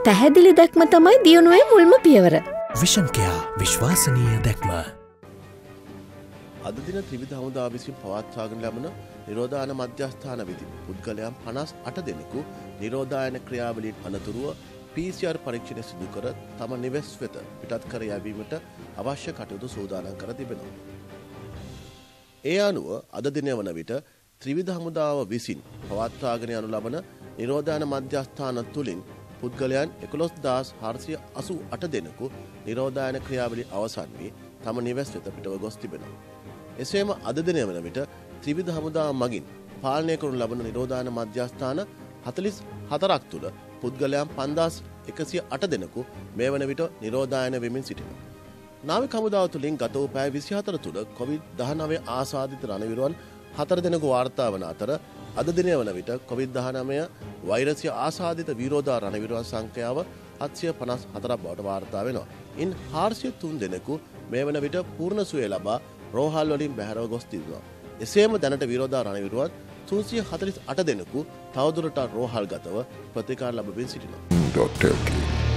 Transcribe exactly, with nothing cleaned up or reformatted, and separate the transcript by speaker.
Speaker 1: පැහැදිලි දැක්ම තමයි දියුණුවේ මුල්ම පියවර.
Speaker 2: විෂන් කෙයා විශ්වාසනීය දැක්ම.
Speaker 3: අද දින ත්‍රිවිධ හමුදා විසින් පවත්වාගෙන ලබන නිරෝධායන මධ්‍යස්ථාන විධි පුද්ගලයන් පනස් අට දෙනෙකු නිරෝධායන ක්‍රියාවලින් අනතුරුව පී සී ආර් පරීක්ෂණ සිදු කර තම නිවෙස් වෙත පිටත් කර යැවීමට අවශ්‍ය කටයුතු සූදානම් කර තිබෙනවා. ඒ අනුව අද දින වන විට ත්‍රිවිධ හමුදාව විසින් පවත්වාගෙන යනු ලබන නිරෝධායන මධ්‍යස්ථාන තුලින් පුද්ගලයන් එකොළොස් දහස් හාරසිය අසූ අට දෙනෙකු නිරෝධායන ක්‍රියාවලිය අවසන් වී තම නිවෙස් වෙත පිටව ගොස් තිබෙනවා. එසේම අද දින වන විට ත්‍රිවිධ හමුදාව මගින් පාලනය කරනු ලබන නිරෝධායන මධ්‍යස්ථාන හතළිස් හතරක් තුළ පුද්ගලයන් පන්දාස් එකසිය අට දෙනෙකු මේ වන විට නිරෝධායන වෙමින් සිටිනවා. නාවික හමුදාව තුළින් ගත වූ පැය විසිහතර තුළ කොවිඩ් දහනවය ආසාදිත රණවිරුවන් හතර දෙනෙකු වාර්තා වන අතර අද දිනය වන විට කොවිඩ් දහනවය වෛරසය ආසාදිත විරෝධා රණවිරුවන් සංඛ්‍යාව හත්සිය පනස් හතරක් බවට වාර්තා වෙනවා. ඉන් හාරසිය තුන් දෙනෙකු මේ වන විට පූර්ණ සුවය ලබා රෝහල් වලින් බැහැරව ගොස් තිබෙනවා. එසේම දැනට විරෝධා රණවිරුවන් තුන්සිය හතළිස් අට දෙනෙකු තවදුරටත් රෝහල්ගතව ප්‍රතිකාර ලබමින් සිටිනවා.
Speaker 4: Doctor